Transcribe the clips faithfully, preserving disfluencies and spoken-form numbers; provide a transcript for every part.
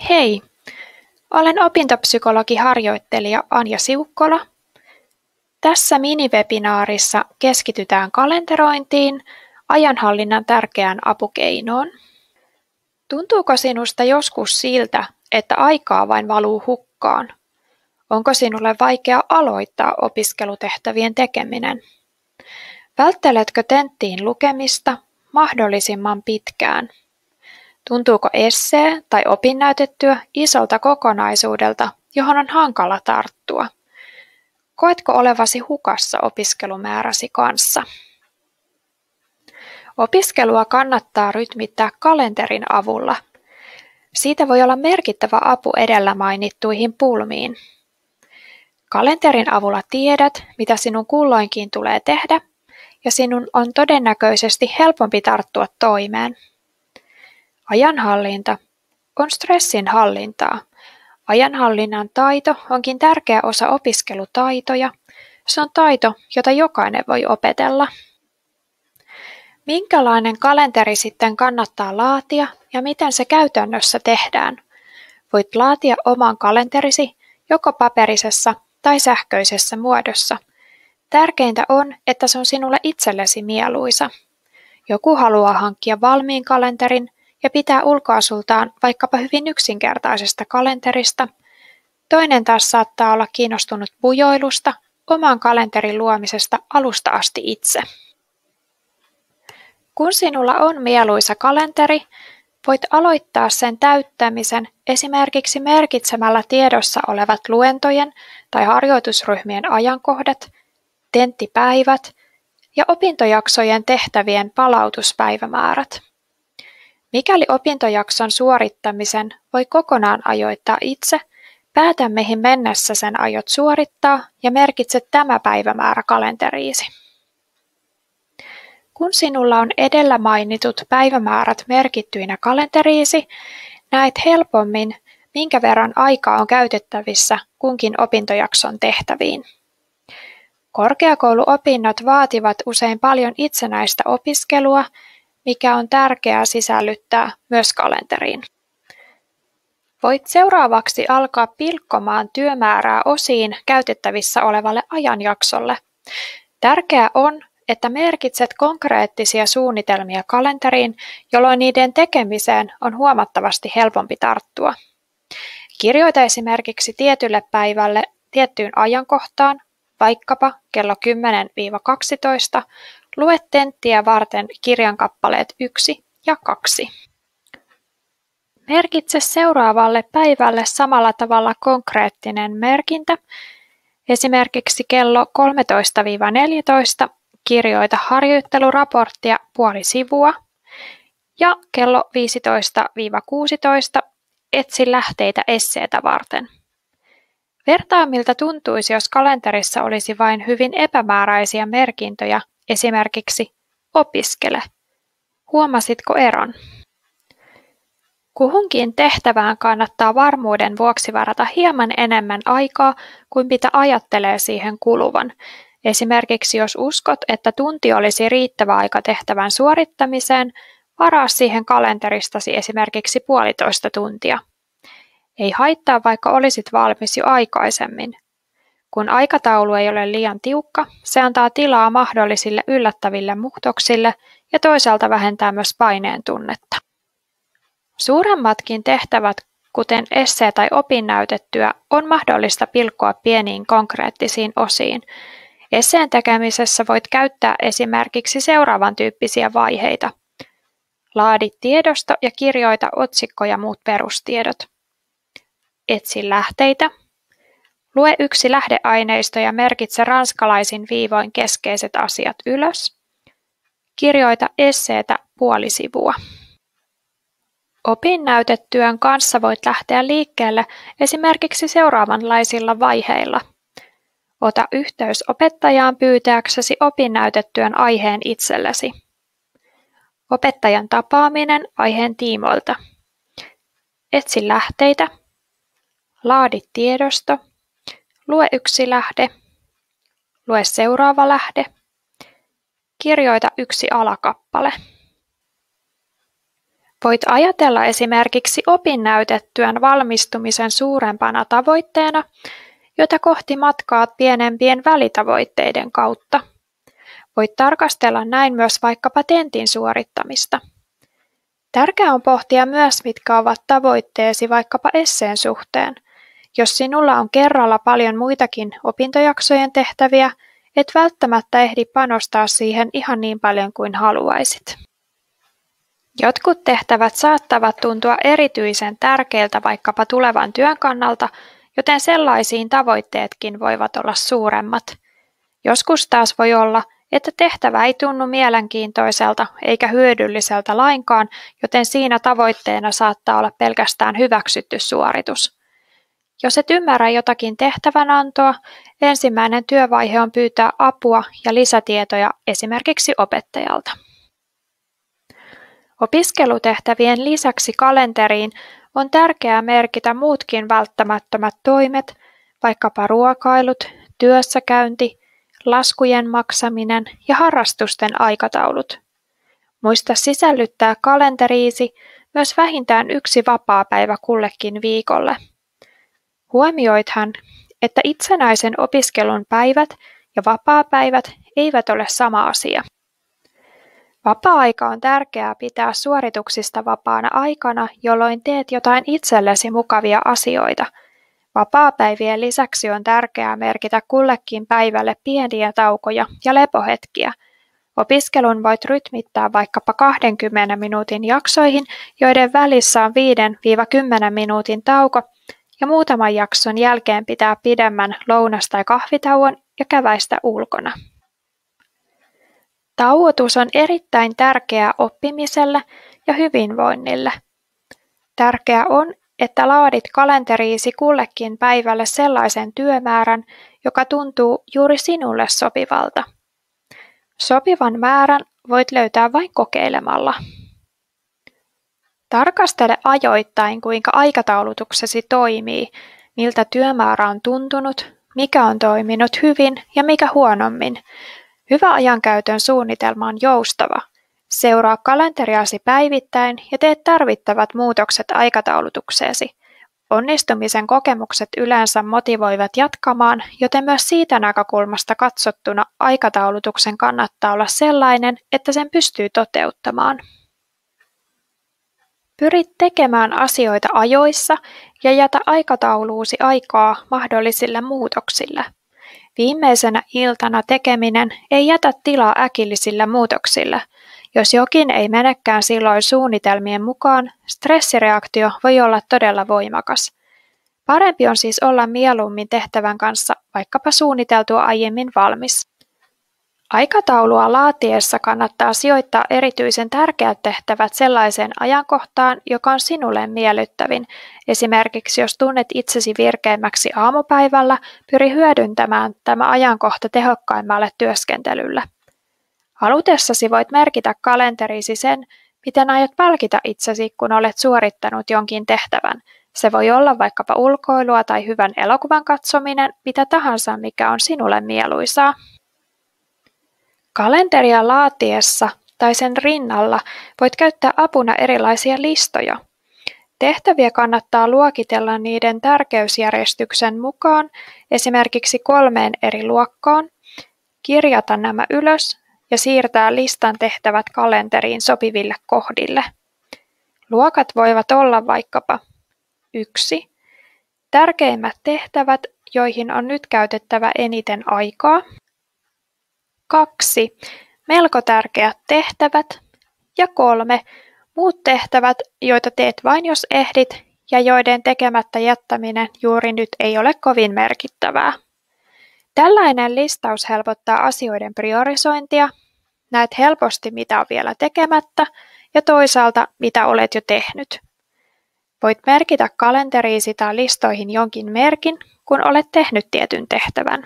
Hei, olen opintopsykologiharjoittelija Anja Siukkola. Tässä minivebinaarissa keskitytään kalenterointiin, ajanhallinnan tärkeään apukeinoon. Tuntuuko sinusta joskus siltä, että aikaa vain valuu hukkaan? Onko sinulle vaikea aloittaa opiskelutehtävien tekeminen? Vältteletkö tenttiin lukemista mahdollisimman pitkään? Tuntuuko essee tai opinnäytetyö isolta kokonaisuudelta, johon on hankala tarttua? Koetko olevasi hukassa opiskelumääräsi kanssa? Opiskelua kannattaa rytmittää kalenterin avulla. Siitä voi olla merkittävä apu edellä mainittuihin pulmiin. Kalenterin avulla tiedät, mitä sinun kulloinkin tulee tehdä, ja sinun on todennäköisesti helpompi tarttua toimeen. Ajanhallinta on stressin hallintaa. Ajanhallinnan taito onkin tärkeä osa opiskelutaitoja. Se on taito, jota jokainen voi opetella. Minkälainen kalenteri sitten kannattaa laatia ja miten se käytännössä tehdään? Voit laatia oman kalenterisi joko paperisessa tai sähköisessä muodossa. Tärkeintä on, että se on sinulle itsellesi mieluisa. Joku haluaa hankkia valmiin kalenterin ja pitää ulkoasultaan vaikkapa hyvin yksinkertaisesta kalenterista. Toinen taas saattaa olla kiinnostunut pujoilusta, oman kalenterin luomisesta alusta asti itse. Kun sinulla on mieluisa kalenteri, voit aloittaa sen täyttämisen esimerkiksi merkitsemällä tiedossa olevat luentojen tai harjoitusryhmien ajankohdat, tenttipäivät ja opintojaksojen tehtävien palautuspäivämäärät. Mikäli opintojakson suorittamisen voi kokonaan ajoittaa itse, päätä mihin mennessä sen aiot suorittaa ja merkitse tämä päivämäärä kalenteriisi. Kun sinulla on edellä mainitut päivämäärät merkittyinä kalenteriisi, näet helpommin, minkä verran aikaa on käytettävissä kunkin opintojakson tehtäviin. Korkeakouluopinnot vaativat usein paljon itsenäistä opiskelua, mikä on tärkeää sisällyttää myös kalenteriin. Voit seuraavaksi alkaa pilkkomaan työmäärää osiin käytettävissä olevalle ajanjaksolle. Tärkeää on, että merkitset konkreettisia suunnitelmia kalenteriin, jolloin niiden tekemiseen on huomattavasti helpompi tarttua. Kirjoita esimerkiksi tietylle päivälle tiettyyn ajankohtaan, vaikkapa kello kymmenen kaksitoista, lue tenttiä varten kirjankappaleet yksi ja kaksi. Merkitse seuraavalle päivälle samalla tavalla konkreettinen merkintä. Esimerkiksi kello kolmetoista neljätoista kirjoita harjoitteluraporttia puoli sivua ja kello viisitoista kuusitoista etsi lähteitä esseetä varten. Vertaa miltä tuntuisi, jos kalenterissa olisi vain hyvin epämääräisiä merkintöjä, esimerkiksi opiskele. Huomasitko eron? Kuhunkin tehtävään kannattaa varmuuden vuoksi varata hieman enemmän aikaa kuin mitä ajattelee siihen kuluvan. Esimerkiksi jos uskot, että tunti olisi riittävä aika tehtävän suorittamiseen, varaa siihen kalenteristasi esimerkiksi puolitoista tuntia. Ei haittaa, vaikka olisit valmis jo aikaisemmin. Kun aikataulu ei ole liian tiukka, se antaa tilaa mahdollisille yllättäville muutoksille ja toisaalta vähentää myös paineen tunnetta. Suuremmatkin tehtävät, kuten essee tai opinnäytetyö, on mahdollista pilkkoa pieniin konkreettisiin osiin. Esseen tekemisessä voit käyttää esimerkiksi seuraavan tyyppisiä vaiheita. Laadi tiedosto ja kirjoita otsikko ja muut perustiedot. Etsi lähteitä. Lue yksi lähdeaineisto ja merkitse ranskalaisin viivoin keskeiset asiat ylös. Kirjoita esseetä puoli sivua. Opinnäytetyön kanssa voit lähteä liikkeelle esimerkiksi seuraavanlaisilla vaiheilla. Ota yhteys opettajaan pyytääksesi opinnäytetyön aiheen itsellesi. Opettajan tapaaminen aiheen tiimoilta. Etsi lähteitä. Laadi tiedosto. Lue yksi lähde. Lue seuraava lähde. Kirjoita yksi alakappale. Voit ajatella esimerkiksi opinnäytetyön valmistumisen suurempana tavoitteena, jota kohti matkaat pienempien välitavoitteiden kautta. Voit tarkastella näin myös vaikkapa tentin suorittamista. Tärkeää on pohtia myös, mitkä ovat tavoitteesi vaikkapa esseen suhteen. Jos sinulla on kerralla paljon muitakin opintojaksojen tehtäviä, et välttämättä ehdi panostaa siihen ihan niin paljon kuin haluaisit. Jotkut tehtävät saattavat tuntua erityisen tärkeiltä vaikkapa tulevan työn kannalta, joten sellaisiin tavoitteetkin voivat olla suuremmat. Joskus taas voi olla, että tehtävä ei tunnu mielenkiintoiselta eikä hyödylliseltä lainkaan, joten siinä tavoitteena saattaa olla pelkästään hyväksytty suoritus. Jos et ymmärrä jotakin tehtävänantoa, ensimmäinen työvaihe on pyytää apua ja lisätietoja esimerkiksi opettajalta. Opiskelutehtävien lisäksi kalenteriin on tärkeää merkitä muutkin välttämättömät toimet, vaikkapa ruokailut, työssäkäynti, laskujen maksaminen ja harrastusten aikataulut. Muista sisällyttää kalenteriisi myös vähintään yksi vapaapäivä kullekin viikolle. Huomioithan, että itsenäisen opiskelun päivät ja vapaapäivät eivät ole sama asia. Vapaa-aika on tärkeää pitää suorituksista vapaana aikana, jolloin teet jotain itsellesi mukavia asioita. Vapaapäivien lisäksi on tärkeää merkitä kullekin päivälle pieniä taukoja ja lepohetkiä. Opiskelun voit rytmittää vaikkapa kaksikymmentä minuutin jaksoihin, joiden välissä on viidestä kymmeneen minuutin tauko, ja muutaman jakson jälkeen pitää pidemmän lounas- tai kahvitauon ja käväistä ulkona. Tauotus on erittäin tärkeää oppimiselle ja hyvinvoinnille. Tärkeää on, että laadit kalenteriisi kullekin päivälle sellaisen työmäärän, joka tuntuu juuri sinulle sopivalta. Sopivan määrän voit löytää vain kokeilemalla. Tarkastele ajoittain, kuinka aikataulutuksesi toimii, miltä työmäärä on tuntunut, mikä on toiminut hyvin ja mikä huonommin. Hyvä ajankäytön suunnitelma on joustava. Seuraa kalenteriasi päivittäin ja tee tarvittavat muutokset aikataulutukseesi. Onnistumisen kokemukset yleensä motivoivat jatkamaan, joten myös siitä näkökulmasta katsottuna aikataulutuksen kannattaa olla sellainen, että sen pystyy toteuttamaan. Pyrit tekemään asioita ajoissa ja jätä aikatauluusi aikaa mahdollisille muutoksille. Viimeisenä iltana tekeminen ei jätä tilaa äkillisille muutoksille. Jos jokin ei menekään silloin suunnitelmien mukaan, stressireaktio voi olla todella voimakas. Parempi on siis olla mieluummin tehtävän kanssa vaikkapa suunniteltua aiemmin valmis. Aikataulua laatiessa kannattaa sijoittaa erityisen tärkeät tehtävät sellaiseen ajankohtaan, joka on sinulle miellyttävin. Esimerkiksi jos tunnet itsesi virkeimmäksi aamupäivällä, pyri hyödyntämään tämä ajankohta tehokkaimmalle työskentelylle. Halutessasi voit merkitä kalenteriisi sen, miten aiot palkita itsesi, kun olet suorittanut jonkin tehtävän. Se voi olla vaikkapa ulkoilua tai hyvän elokuvan katsominen, mitä tahansa, mikä on sinulle mieluisaa. Kalenteria laatiessa tai sen rinnalla voit käyttää apuna erilaisia listoja. Tehtäviä kannattaa luokitella niiden tärkeysjärjestyksen mukaan, esimerkiksi kolmeen eri luokkaan, kirjata nämä ylös ja siirtää listan tehtävät kalenteriin sopiville kohdille. Luokat voivat olla vaikkapa yksi. Tärkeimmät tehtävät, joihin on nyt käytettävä eniten aikaa. kaksi. Melko tärkeät tehtävät. Ja kolme. Muut tehtävät, joita teet vain jos ehdit ja joiden tekemättä jättäminen juuri nyt ei ole kovin merkittävää. Tällainen listaus helpottaa asioiden priorisointia. Näet helposti, mitä on vielä tekemättä ja toisaalta, mitä olet jo tehnyt. Voit merkitä kalenteriisi tai listoihin jonkin merkin, kun olet tehnyt tietyn tehtävän.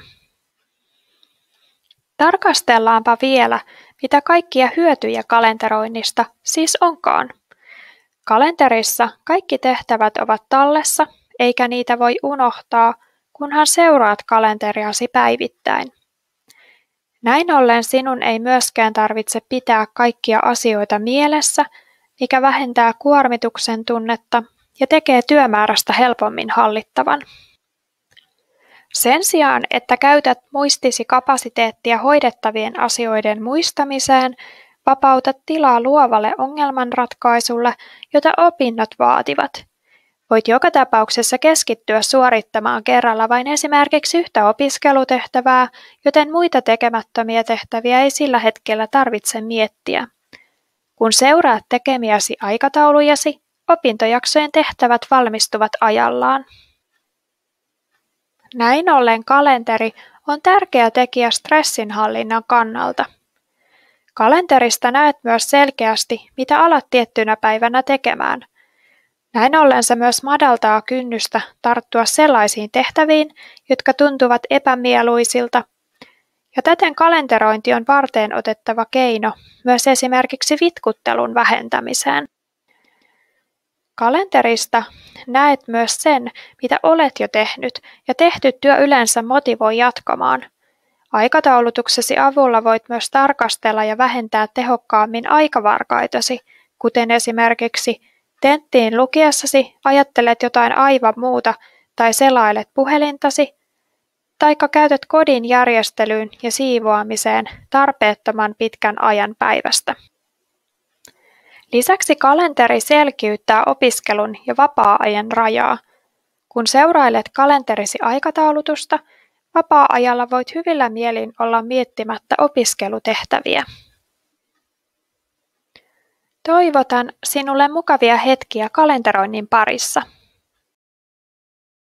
Tarkastellaanpa vielä, mitä kaikkia hyötyjä kalenteroinnista siis onkaan. Kalenterissa kaikki tehtävät ovat tallessa, eikä niitä voi unohtaa, kunhan seuraat kalenteriasi päivittäin. Näin ollen sinun ei myöskään tarvitse pitää kaikkia asioita mielessä, mikä vähentää kuormituksen tunnetta ja tekee työmäärästä helpommin hallittavan. Sen sijaan, että käytät muistisi kapasiteettia hoidettavien asioiden muistamiseen, vapautat tilaa luovalle ongelmanratkaisulle, jota opinnot vaativat. Voit joka tapauksessa keskittyä suorittamaan kerralla vain esimerkiksi yhtä opiskelutehtävää, joten muita tekemättömiä tehtäviä ei sillä hetkellä tarvitse miettiä. Kun seuraat tekemiäsi aikataulujasi, opintojaksojen tehtävät valmistuvat ajallaan. Näin ollen kalenteri on tärkeä tekijä stressinhallinnan kannalta. Kalenterista näet myös selkeästi, mitä alat tiettynä päivänä tekemään. Näin ollen se myös madaltaa kynnystä tarttua sellaisiin tehtäviin, jotka tuntuvat epämieluisilta, ja täten kalenterointi on varteen otettava keino myös esimerkiksi vitkuttelun vähentämiseen. Kalenterista näet myös sen, mitä olet jo tehnyt, ja tehty työ yleensä motivoi jatkamaan. Aikataulutuksesi avulla voit myös tarkastella ja vähentää tehokkaammin aikavarkaitasi, kuten esimerkiksi tenttiin lukiessasi ajattelet jotain aivan muuta tai selailet puhelintasi, taikka käytät kodin järjestelyyn ja siivoamiseen tarpeettoman pitkän ajan päivästä. Lisäksi kalenteri selkiyttää opiskelun ja vapaa-ajan rajaa. Kun seurailet kalenterisi aikataulutusta, vapaa-ajalla voit hyvillä mielin olla miettimättä opiskelutehtäviä. Toivotan sinulle mukavia hetkiä kalenteroinnin parissa.